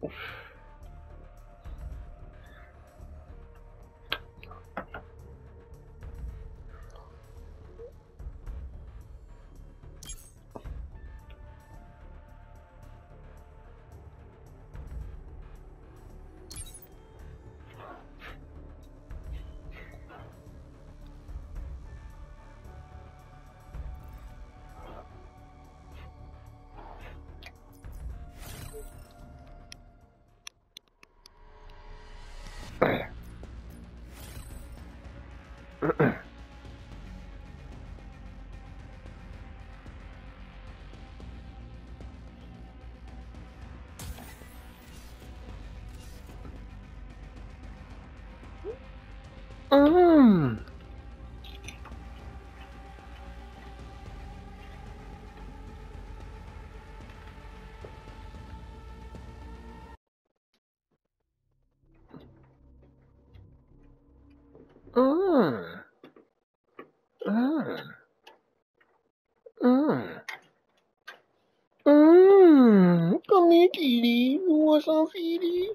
Come here, kitty. You want some feedy?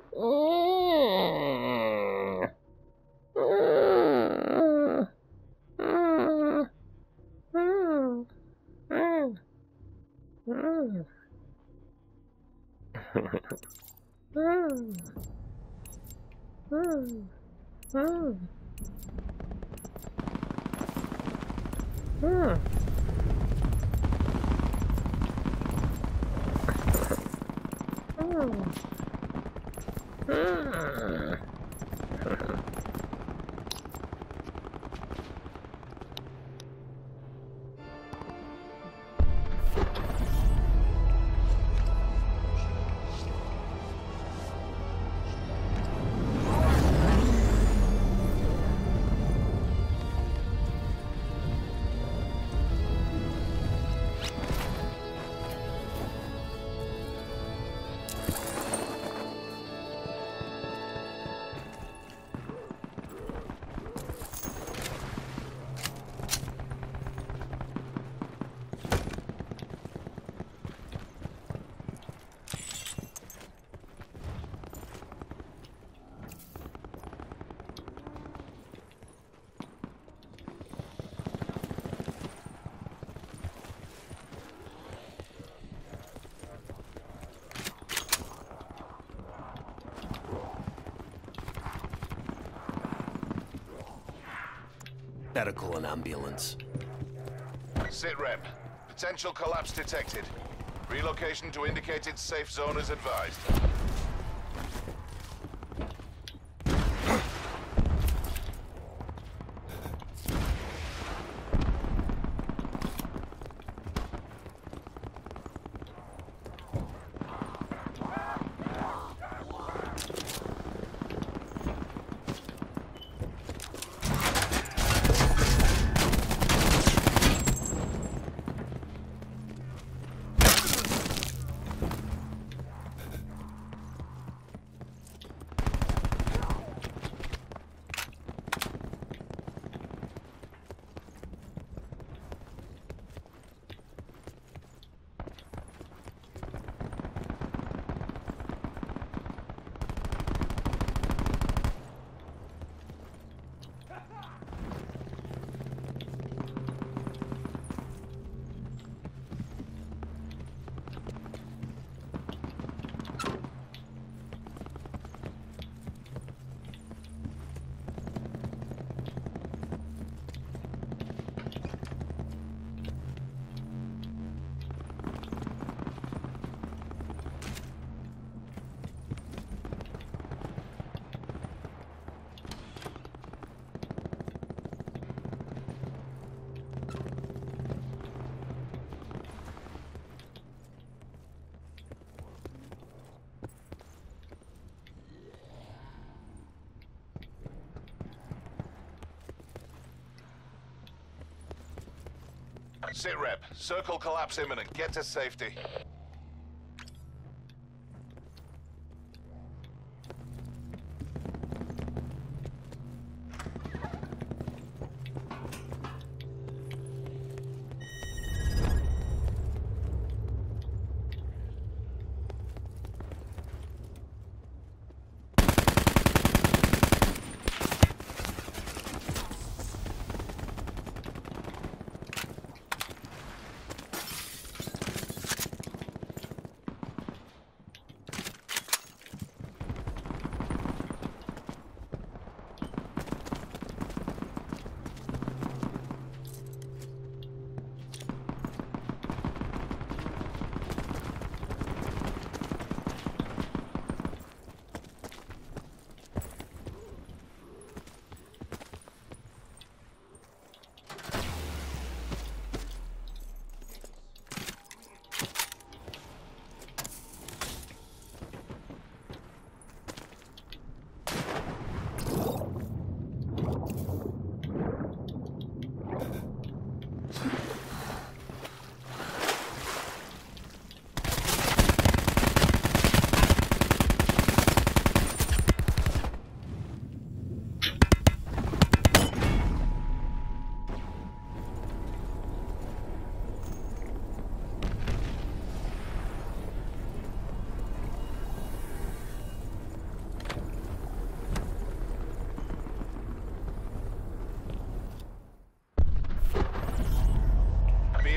Better call an ambulance. Sit rep. Potential collapse detected. Relocation to indicated safe zone is advised. Sit rep. Circle collapse imminent. Get to safety.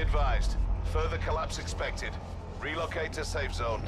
advised. Further collapse expected. Relocate to safe zone.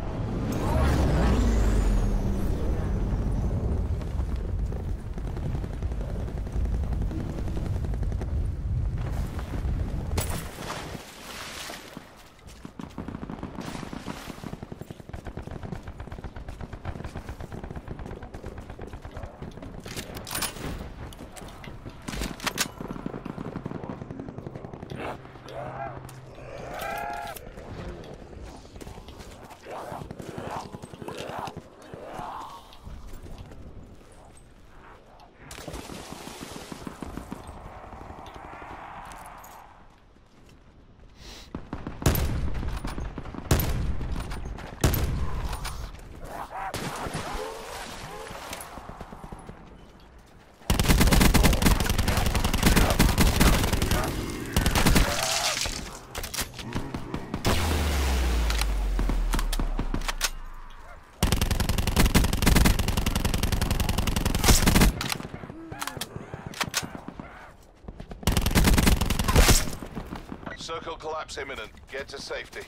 Circle collapse imminent. Get to safety.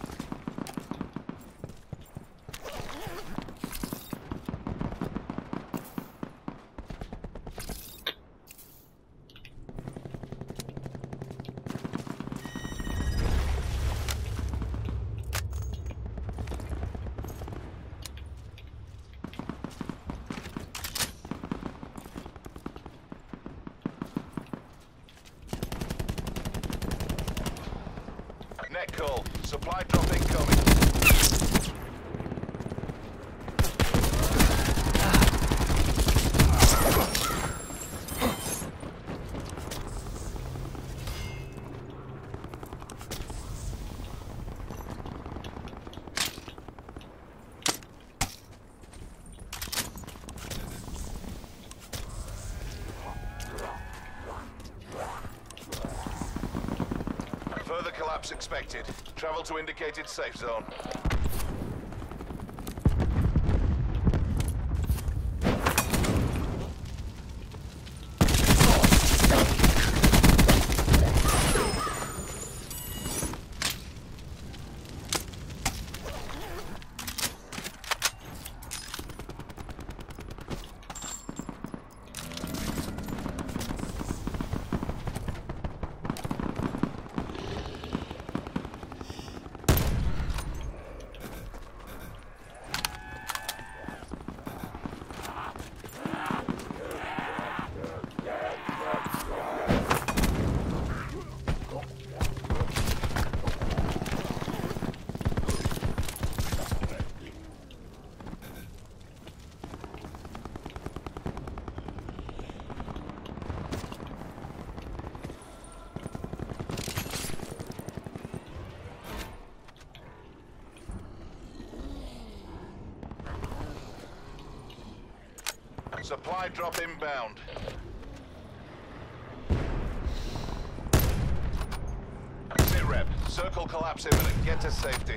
Net call. Supply drop incoming. Further collapse expected. Travel to indicated safe zone. Supply drop inbound. Sit rep. Circle collapse imminent. Get to safety.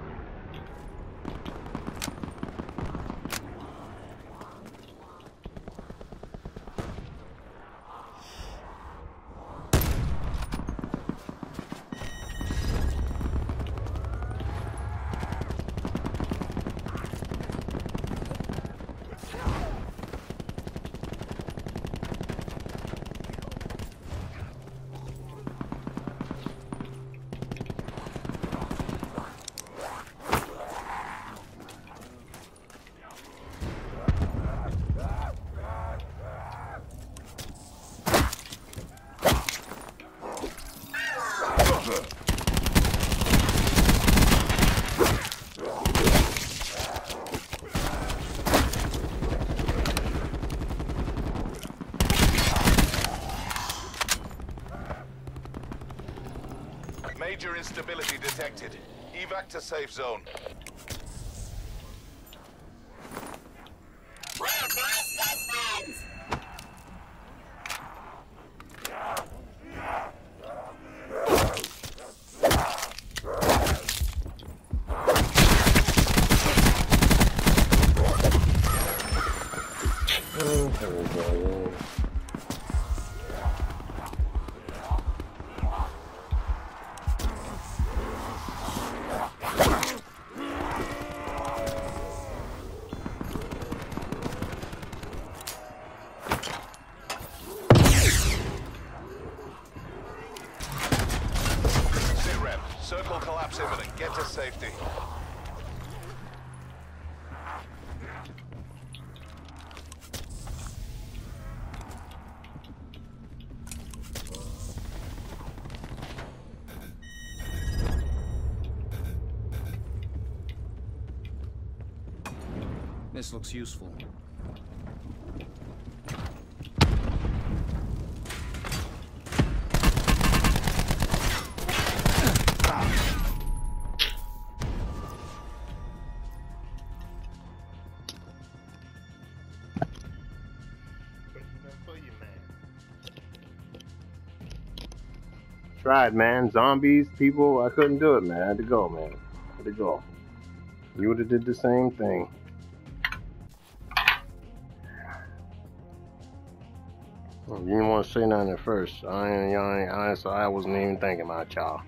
Major instability detected. Evac to safe zone. collapse imminent. Get to safety. This looks useful. Tried, man. Zombies, people, I couldn't do it, man. I had to go, man. I had to go. You would have did the same thing. Well, you didn't want to say nothing at first. I wasn't even thinking about y'all.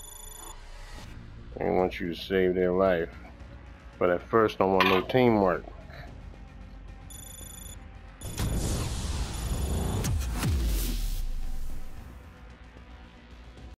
I didn't want you to save their life. But at first, I want no teamwork.